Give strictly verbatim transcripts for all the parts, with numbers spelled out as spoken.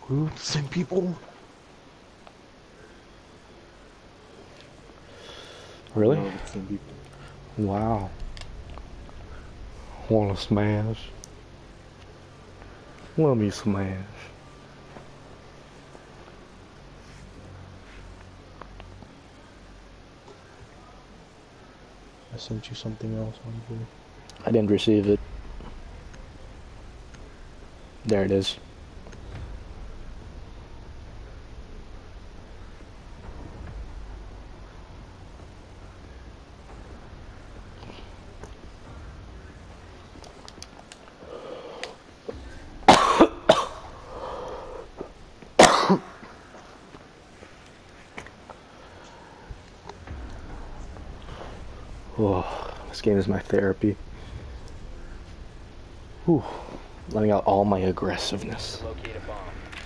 We're the same people. Really? No, the same people. Wow. Wanna smash? Let me smash. I sent you something else on here. I didn't receive it. There it is. Oh, this game is my therapy. Whew. Letting out all my aggressiveness. Locate a bomb.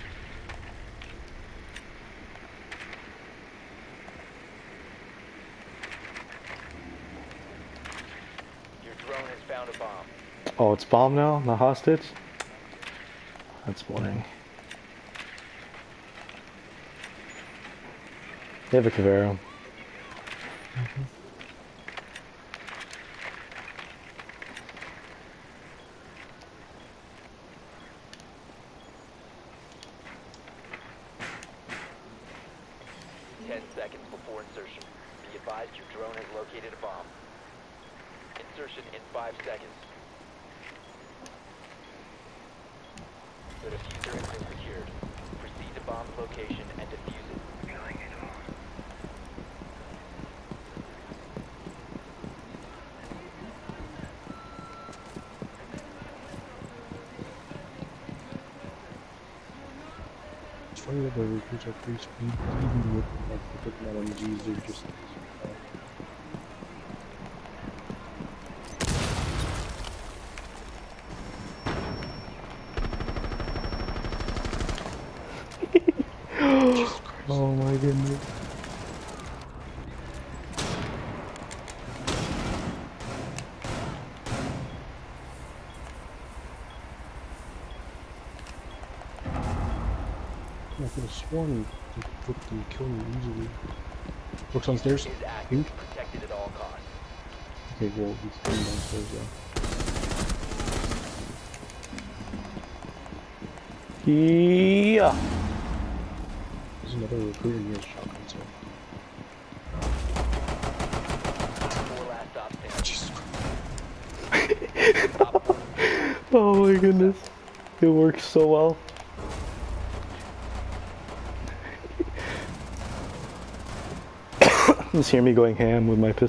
Your drone has found a bomb. Oh, it's bomb now? Not hostage? That's boring. They have a Cavero. Mm-hmm. Ten seconds before insertion. Be advised your drone has located a bomb. Insertion in five seconds. The diffuser has been secured. Proceed to bomb's location and defuse it. It's funny that the recruits are free speed, even with like the different L M Gs, they're just Jesus Christ. Oh my goodness. I could have sworn they put them kill me easily. Looks on stairs. Is active, Pink. protected at all costs. Okay, well, he's coming downstairs though. Yeah. There's another recruit in here, shotgun, so. Four last stop standing. Jesus Christ. Op four. Oh my goodness. It works so well. Just hear me going ham with my pistol.